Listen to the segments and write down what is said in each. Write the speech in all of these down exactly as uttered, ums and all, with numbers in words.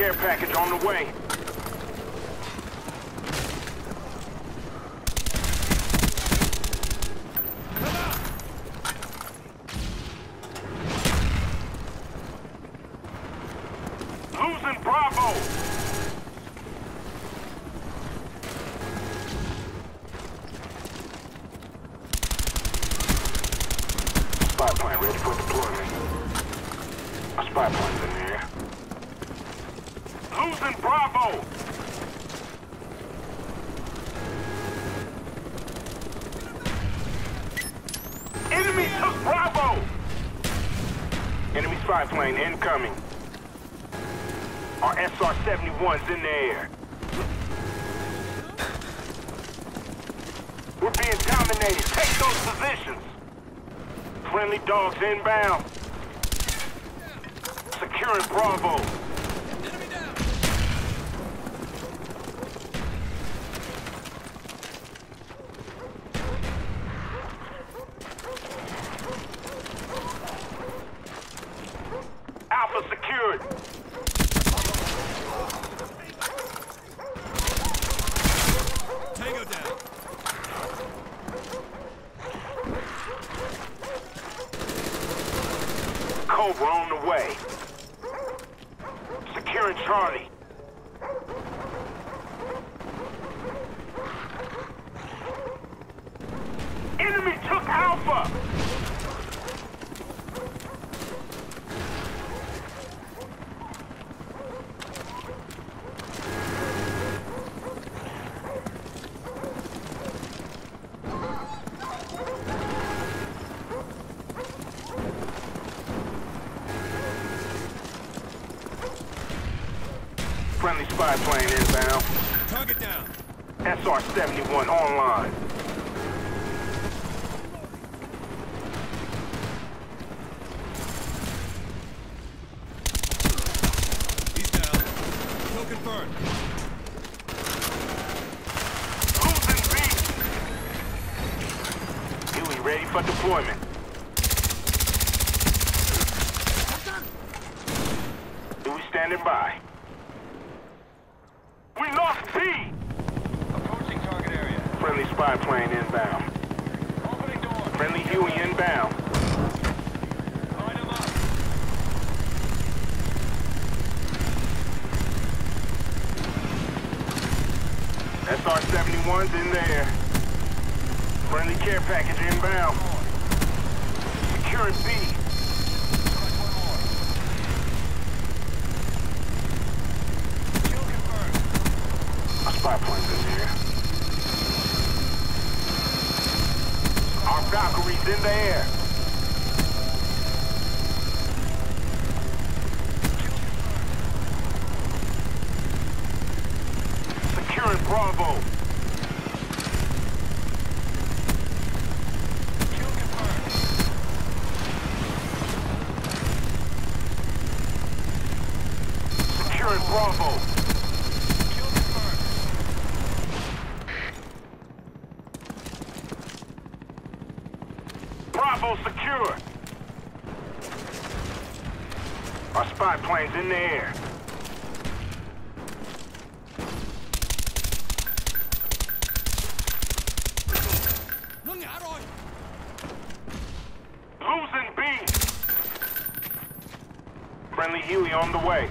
care package on the way. Losing Bravo! Spy plane ready for deployment. A spy plane's in the air. Losing Bravo! Enemy took Bravo! Enemy spy plane incoming. Our S R seventy-one's in the air. We're being dominated. Take those positions. Friendly dogs inbound. Securing Bravo. Enemy down. Alpha secured. Tango down. Cobra on the way. Securing Charlie. Enemy took Alpha! Friendly spy plane inbound. Target down. S R seventy-one online. He's down. Kill confirmed. Losing B. Huey ready for deployment. Huey standing by. We lost B! Approaching target area. Friendly spy plane inbound. Opening door. Friendly Huey inbound. Line him up. S R seventy-one's in there. Friendly care package inbound. Securing B. Got one more. Kill confirmed. A spy plane's in there. Our Valkyrie's in the air. Securing Bravo. Kill confirmed. Securing Bravo. Kill confirmed. Bravo secure. Our spy plane's in the air. Nó ngã rồi. Losing B. Friendly Huey on the way.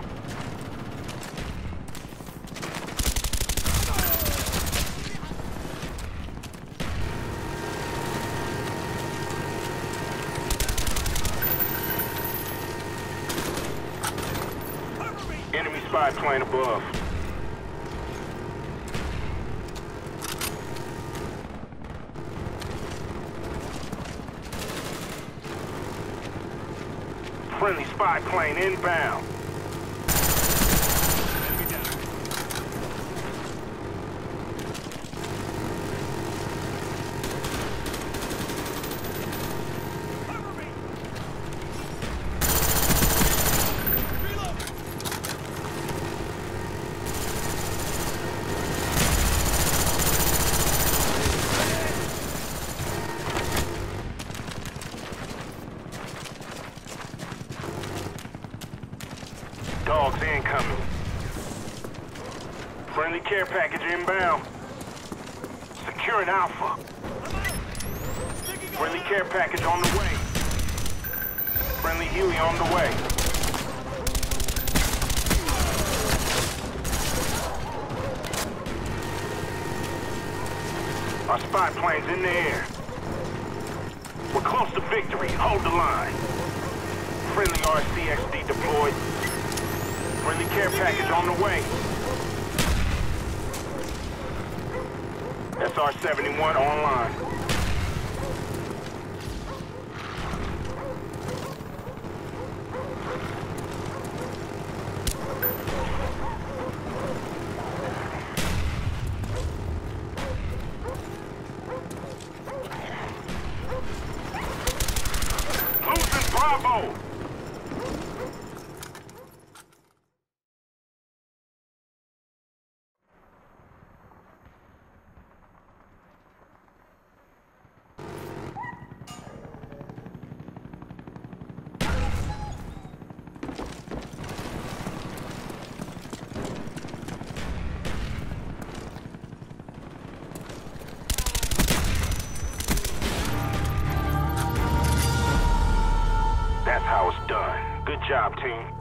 Enemy spy plane above. Friendly spy plane inbound. Enemy down. Cover me. Reload. Dogs incoming. Friendly care package inbound. Securing Alpha. Friendly care package on the way. Friendly Huey on the way. Our spy plane's in the air. We're close to victory. Hold the line. Friendly R C X D deployed. Friendly care package on the way. S R seventy-one online. Losing Bravo! That's how it's done. Good job, team.